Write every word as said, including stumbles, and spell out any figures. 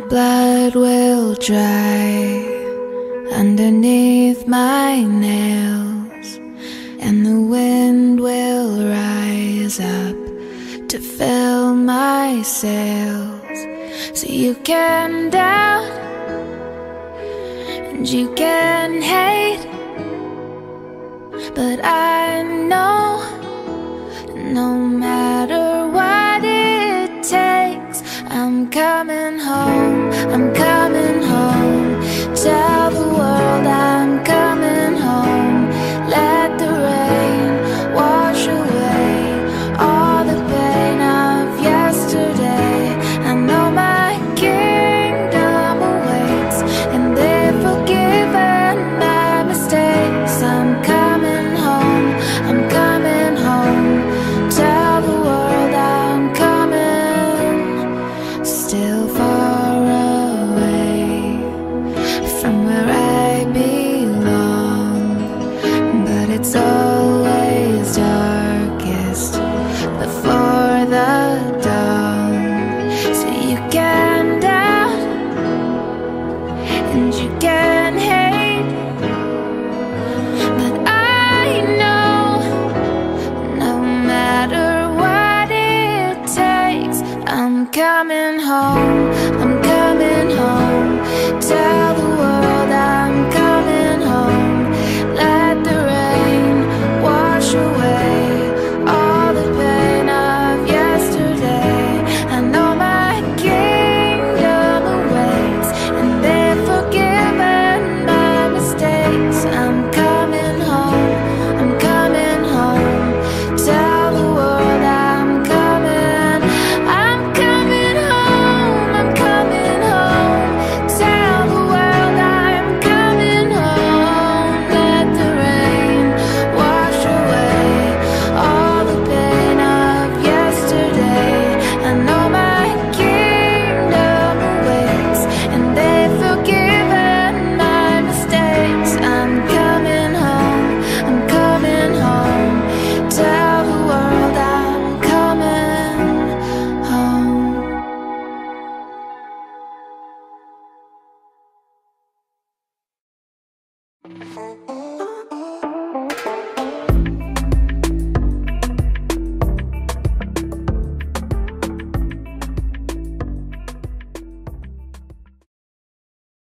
blood will dry underneath my nails, and the wind will rise up to fill my sails. So you can doubt and you can hate, but I know no matter what it takes, I'm coming home, I'm coming home. Tell the world I'm coming home. Let the rain wash away all the pain of yesterday. I know my kingdom awaits, and they've forgiven my mistakes. I'm coming home, I'm coming home. Tell the world I'm coming. Still far away from where I belong, but it's always darkest before the dawn. So you can doubt and you can hate, but I know no matter what it takes, I'm coming home.